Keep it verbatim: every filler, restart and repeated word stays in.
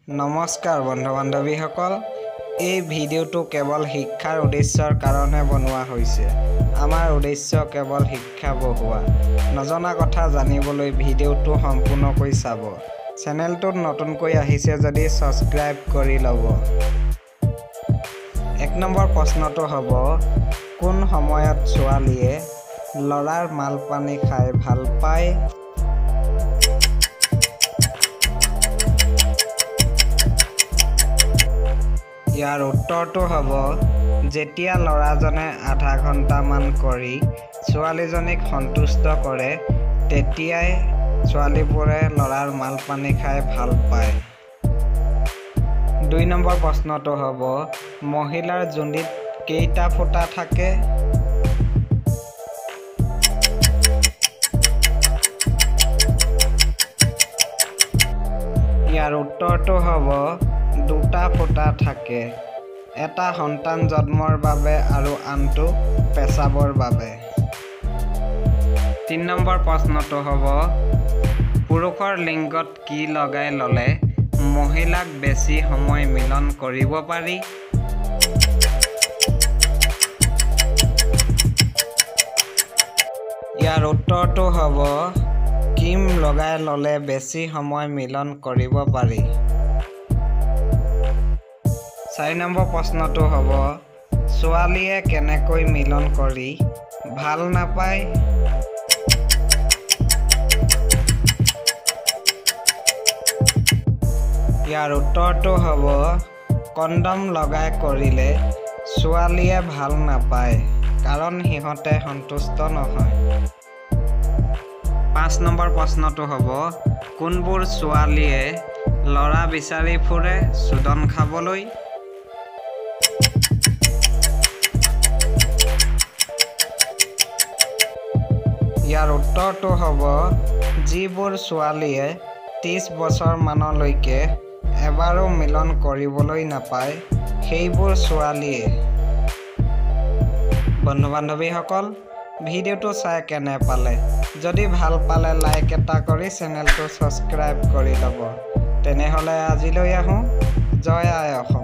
নমস্কাৰ বন্ধু বান্ধৱীসকল, এই ভিডিঅ'টো কেৱল শিক্ষাৰ উদ্দেশ্যৰ কাৰণে বনোৱা হৈছে। আমাৰ উদ্দেশ্য কেৱল শিক্ষা বঢ়োৱা। নজনা কথা জানিবলৈ ভিডিঅ'টো সম্পূৰ্ণকৈ চাব। চেনেলটোত নতুনকৈ আহিছে যদি ছাবস্ক্ৰাইব কৰি ল'ব। এক নম্বৰ প্ৰশ্নটো হ'ব, কোন সময়ত ছোৱালীয়ে ল'ৰাৰ মালপানী খাই ভাল পায়? ইয়াৰ উত্তৰটো হ'ব, যেতিয়া ল'ৰাজনে আধা ঘণ্টামান কৰি ছোৱালীজনীক সন্তুষ্ট কৰে, তেতিয়াই ছোৱালীবোৰে ল'ৰাৰ মালপানী খাই ভাল পায়। দুই নম্বৰ প্ৰশ্নটো হ'ব, মহিলাৰ যোনিত কেইটা ফুটা থাকে? ইয়াৰ উত্তৰটো হ'ব, দুটা ফুটা থাকে, এটা সন্তান জন্মৰ বাবে আৰু আনটো পেচাবৰ বাবে। তিনি নম্বৰ প্ৰশ্নটো হ'ব, পুৰুষৰ লিংগত কি লগাই ল'লে মহিলাক বেছি সময় মিলন কৰিব পাৰি? ইয়াৰ উত্তৰটো হ'ব, ক্ৰীম লগাই ল'লে বেছি সময় মিলন কৰিব পাৰি। চাৰি নম্বৰ প্ৰশ্নটো হ'ব, ছোৱালীয়ে কেনেকৈ মিলন কৰি ভাল নাপায়? ইয়াৰ উত্তৰটো হ'ব, কণ্ডম লগাই কৰিলে ছোৱালীয়ে ভাল নাপায়, কাৰণ সিহঁতে সন্তুষ্ট নহয়। পাঁচ নম্বৰ প্ৰশ্নটো হ'ব, কোনবোৰ ছোৱালীয়ে ল'ৰা বিচাৰি ফুৰে চুদন খাবলৈ? ইয়াৰ উত্তৰটো হ'ব, যিবোৰ ছোৱালীয়ে ত্ৰিছ বছৰ মানলৈকে এবাৰো মিলন কৰিবলৈ নাপায়, সেইবোৰ ছোৱালীয়ে। বন্ধু বান্ধৱীসকল, ভিডিঅ'টো চাই কেনে পালে? যদি ভাল পালে লাইক এটা কৰি চেনেলটো ছাবস্ক্ৰাইব কৰি ল'ব। তেনেহ'লে আজিলৈ আহোঁ। জয় আই অসম।